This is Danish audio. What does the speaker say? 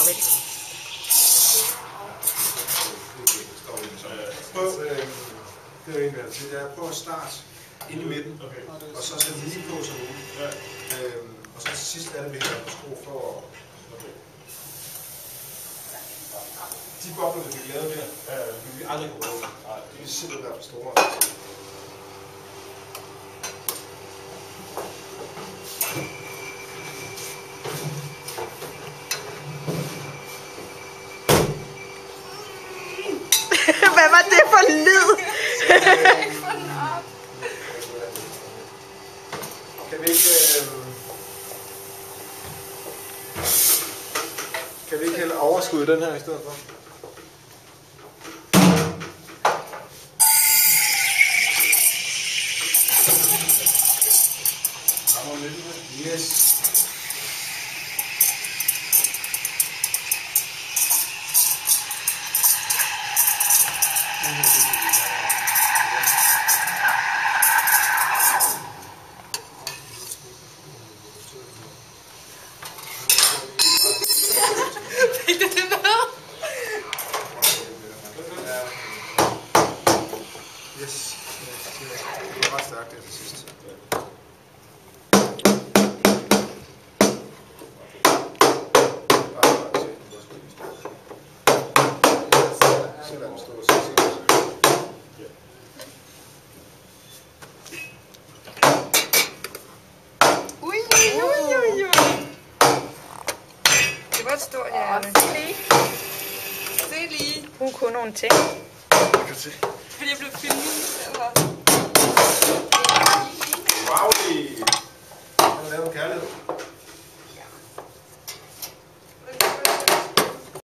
vel. Prøv, det er jo egentlig til, det er prøv at starte inde i midten, og så sætte lige på som muligt. Og så til sidst er det med at skrue for de bobler, der vi lavede der, vil vi aldrig kunne bruge. De vil simpelthen være for store. Hvad var det for lyd? Kan vi ikke hælde overskud den her i stedet for? Yes. Yes. Det er ret stærkt det til sidst. Det var et stort hjerte. Se lige. Hun kunne nogle ting. Fordi jeg blev filmet. Wow! Han har lavet en kærlighed.